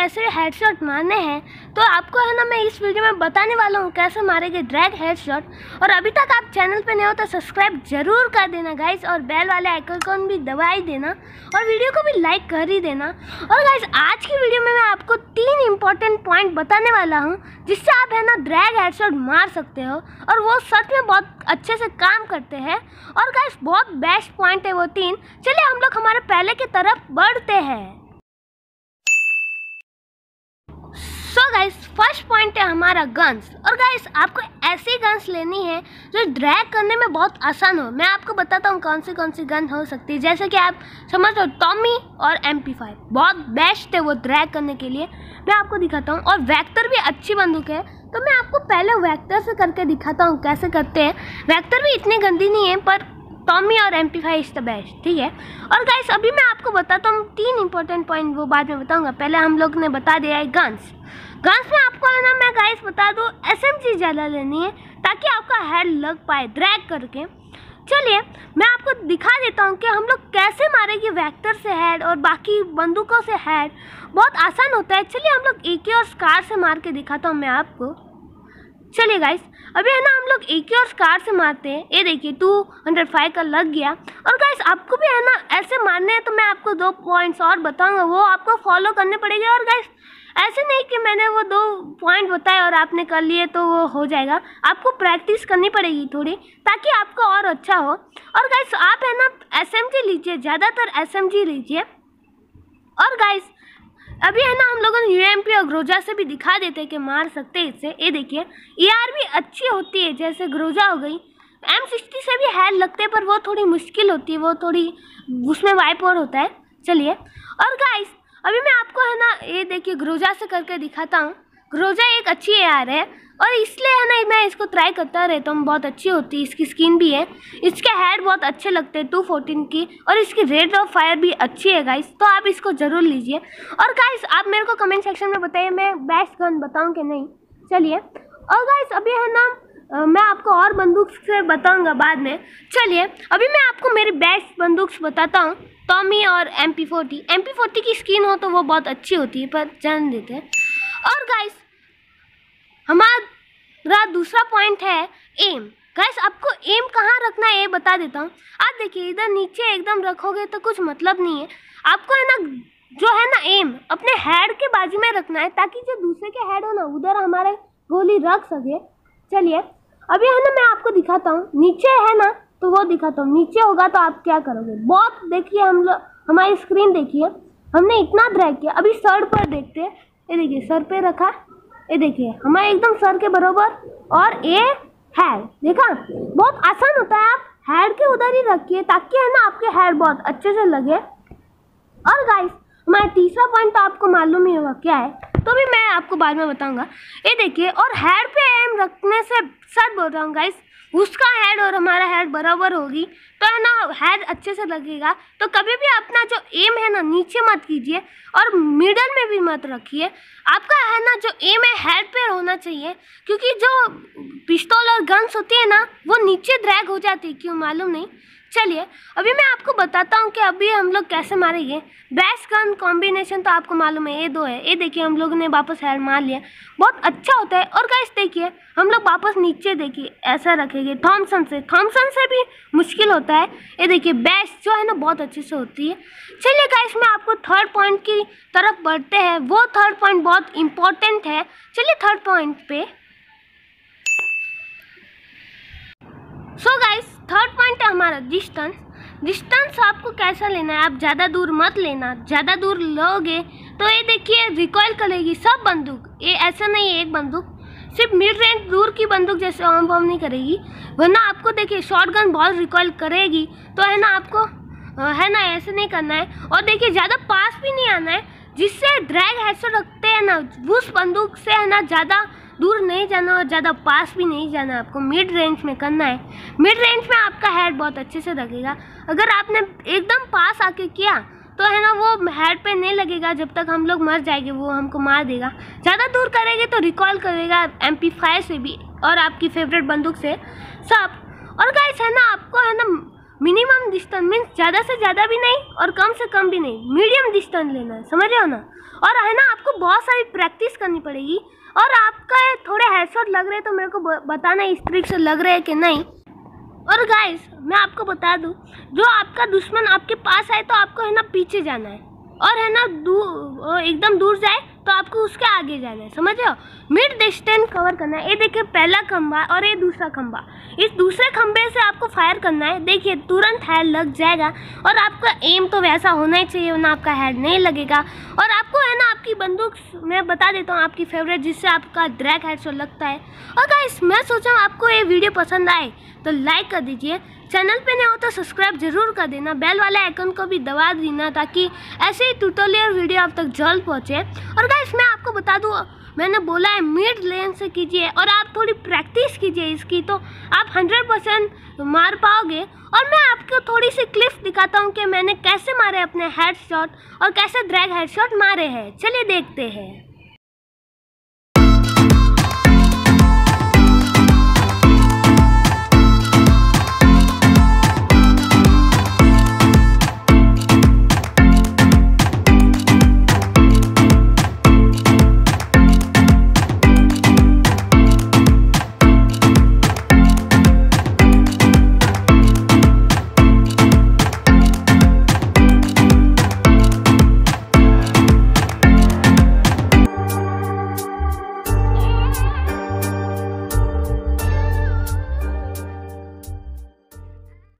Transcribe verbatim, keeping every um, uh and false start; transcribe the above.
ऐसे हेडशॉट मारने हैं तो आपको है ना मैं इस वीडियो में बताने वाला हूँ कैसे मारेंगे ड्रैग हेडशॉट। और अभी तक आप चैनल पे नए हो तो सब्सक्राइब जरूर कर देना गाइस, और बेल वाले आइकन भी दबा ही देना और वीडियो को भी लाइक कर ही देना। और गाइस आज की वीडियो में मैं आपको तीन इंपॉर्टेंट पॉइंट बताने वाला हूँ जिससे आप है ना ड्रैग हेडशॉट मार सकते हो, और वो सच में बहुत अच्छे से काम करते हैं। और गाइस बहुत बेस्ट पॉइंट है वो तीन। चलिए हम लोग हमारे पहले की तरफ बढ़ते हैं। सो गाइस फर्स्ट पॉइंट है हमारा गन्स। और गाइस आपको ऐसी गन्स लेनी है जो ड्रैग करने में बहुत आसान हो। मैं आपको बताता हूँ कौन सी कौन सी गन हो सकती है, जैसे कि आप समझ लो टॉमी और एम पी फाइव बहुत बेस्ट है वो ड्रैग करने के लिए। मैं आपको दिखाता हूँ। और वेक्टर भी अच्छी बंदूक है, तो मैं आपको पहले वेक्टर से करके दिखाता हूँ कैसे करते हैं। वेक्टर भी इतनी गंदी नहीं है, पर टॉमी और M P five is the best, ठीक है। और गाइस अभी मैं आपको बताता हूँ तीन इंपॉर्टेंट पॉइंट, वो बाद में बताऊंगा। पहले हम लोग ने बता दिया है गन्स। गन्स में आपको है ना मैं गाइस बता दूँ एस एम जी ज़्यादा लेनी है ताकि आपका हेड लग पाए ड्रैग करके। चलिए मैं आपको दिखा देता हूँ कि हम लोग कैसे मारेंगे वेक्टर से हेड और बाकी बंदूकों से हेड। बहुत आसान होता है। चलिए हम लोग ए के और स्कार से मार के दिखाता हूँ मैं आपको। चलिए गाइस अभी है ना हम लोग ए के और स्कार से मारते हैं। ये देखिए टू हंड्रेड फाइव का लग गया। और गाइस आपको भी है ना ऐसे मारने हैं, तो मैं आपको दो पॉइंट्स और बताऊंगा, वो आपको फॉलो करने पड़ेंगे। और गाइस ऐसे नहीं कि मैंने वो दो पॉइंट बताए और आपने कर लिए तो वो हो जाएगा, आपको प्रैक्टिस करनी पड़ेगी थोड़ी ताकि आपको और अच्छा हो। और गाइस आप है ना एस एम जी लीजिए, ज़्यादातर एस एम जी लीजिए। और गाइस अभी है ना हम लोगों ने यू एम पी और ग्रोजा से भी दिखा देते हैं कि मार सकते हैं इससे। ये देखिए ए आर भी अच्छी होती है, जैसे ग्रोजा हो गई। एम सिक्सटी से भी हेड लगते हैं, पर वो थोड़ी मुश्किल होती है, वो थोड़ी उसमें वाइप और होता है। चलिए और गाइस अभी मैं आपको है ना ये देखिए ग्रोजा से करके दिखाता हूँ। ग्रोजा एक अच्छी ए आर है और इसलिए है ना मैं इसको ट्राई करता रहता हूँ, बहुत अच्छी होती है। इसकी स्किन भी है, इसके हेड बहुत अच्छे लगते हैं टू फोर्टीन की, और इसकी रेट ऑफ फायर भी अच्छी है गाइस, तो आप इसको ज़रूर लीजिए। और गाइस आप मेरे को कमेंट सेक्शन में बताइए मैं बेस्ट गन बताऊँ कि नहीं। चलिए और गाइस अभी है ना आ, मैं आपको और बंदूक से बताऊँगा बाद में। चलिए अभी मैं आपको मेरी बेस्ट बंदूक बताता हूँ, टॉमी और M P forty. M P forty की स्किन हो तो वो बहुत अच्छी होती है, पर जान देते हैं। और गाइस हमारा दूसरा पॉइंट है एम। गाइस आपको एम कहाँ रखना है ये बता देता हूँ। आप देखिए इधर नीचे एकदम रखोगे तो कुछ मतलब नहीं है। आपको है ना जो है ना एम अपने हेड के बाजू में रखना है ताकि जो दूसरे के हेड हो ना उधर हमारे गोली रख सके। चलिए अभी है ना मैं आपको दिखाता हूँ। नीचे है ना तो वो दिखाता हूँ, नीचे होगा तो आप क्या करोगे। बहुत देखिए हम लोग हमारी स्क्रीन देखिए, हमने इतना ड्रैग किया। अभी सर पर देखते हैं। ये देखिए सर पे रखा, ये देखिए हमारे एकदम सर के बराबर। और ये हेड देखा, बहुत आसान होता है। आप हेड के उधर ही रखिए ताकि है ना आपके हेड बहुत अच्छे से लगे। और गाइस हमारा तीसरा पॉइंट तो आपको मालूम ही होगा क्या है, तो भी मैं आपको बाद में बताऊंगा। ये देखिए और हेड पे एम रखने से सर बोल रहा हूँ गाइस, उसका हेड और हमारा हेड बराबर होगी तो है ना हेड अच्छे से लगेगा। तो कभी भी अपना जो एम है ना नीचे मत कीजिए और मिडल में भी मत रखिए। आपका है ना जो एम है हेड पे होना चाहिए, क्योंकि जो पिस्तौल और गन्स होती है ना वो नीचे ड्रैग हो जाती है, क्यों मालूम नहीं। चलिए अभी मैं आपको बताता हूँ कि अभी हम लोग कैसे मारेंगे। बेस्ट गन कॉम्बिनेशन तो आपको मालूम है, ये दो है। ये देखिए हम लोगों ने वापस हेड मार लिया, बहुत अच्छा होता है। और गाइस देखिए हम लोग वापस नीचे देखिए ऐसा रखेंगे। थॉमसन से थॉमसन से भी मुश्किल होता है। ये देखिए बेस्ट जो है ना बहुत अच्छे से होती है। चलिए गाइस मैं आपको थर्ड पॉइंट की तरफ बढ़ते हैं। वो थर्ड पॉइंट बहुत इंपॉर्टेंट है। चलिए थर्ड पॉइंट पे। सो गाइस थर्ड पॉइंट है हमारा डिस्टेंस। डिस्टेंस आपको कैसा लेना है, आप ज़्यादा दूर मत लेना। ज़्यादा दूर लोगे तो ये देखिए रिकॉइल करेगी सब बंदूक। ये ऐसा नहीं है एक बंदूक, सिर्फ मिड रेंज दूर की बंदूक जैसे ऑन बॉम नहीं करेगी, वरना आपको देखिए शॉटगन बहुत रिकॉइल करेगी। तो है ना आपको है ना ऐसे नहीं करना है। और देखिए ज़्यादा पास भी नहीं आना है, जिससे ड्रैग हेडशॉट रखते हैं ना उस बंदूक से है ना ज़्यादा दूर नहीं जाना और ज़्यादा पास भी नहीं जाना, आपको मिड रेंज में करना है। मिड रेंज में आपका हेड बहुत अच्छे से लगेगा। अगर आपने एकदम पास आके किया तो है ना वो हेड पे नहीं लगेगा, जब तक हम लोग मर जाएंगे वो हमको मार देगा। ज़्यादा दूर करेंगे तो रिकॉल करेगा एम पी फाइव से भी और आपकी फेवरेट बंदूक से सब। और गाइस है ना आपको है ना मिनिमम डिस्टेंस डिस्टेंस मीन्स ज़्यादा से ज़्यादा भी नहीं और कम से कम भी नहीं, मीडियम डिस्टेंस लेना है, समझ रहे हो ना। और है ना आपको बहुत सारी प्रैक्टिस करनी पड़ेगी। और आपका थोड़े हेडशॉट लग रहे हैं तो मेरे को बताना इस तरीके से लग रहे हैं कि नहीं। और गाइस मैं आपको बता दूं, जो आपका दुश्मन आपके पास आए तो आपको है ना पीछे जाना है, और है ना दूर एकदम दूर जाए तो आपको उसके आगे जाना है, समझ रहे हो। मिड डिस्टेंस कवर करना है। ये देखिए पहला खंबा और ये दूसरा खंबा, इस दूसरे खंबे से आपको फायर करना है। देखिए तुरंत हेड लग जाएगा, और आपका एम तो वैसा होना ही चाहिए वरना आपका हेड नहीं लगेगा। और आपको है ना आपकी बंदूक मैं बता देता हूँ आपकी फेवरेट, जिससे आपका ड्रैग हेडशॉट लगता है। और गाइस मैं सोचा हूँ आपको ये वीडियो पसंद आए तो लाइक कर दीजिए, चैनल पे नहीं हो तो सब्सक्राइब जरूर कर देना, बेल वाले आइकन को भी दबा देना ताकि ऐसे ही ट्यूटोरियल वीडियो आप तक जल्द पहुँचे। और गाइस मैं आपको बता दूँ, मैंने बोला है मिड लेन से कीजिए और आप थोड़ी प्रैक्टिस कीजिए इसकी, तो आप हंड्रेड परसेंट मार पाओगे। और मैं आपको थोड़ी सी क्लिप्स दिखाता हूँ कि मैंने कैसे मारे अपने हेडशॉट और कैसे ड्रैग हेडशॉट मारे हैं, चलिए देखते हैं।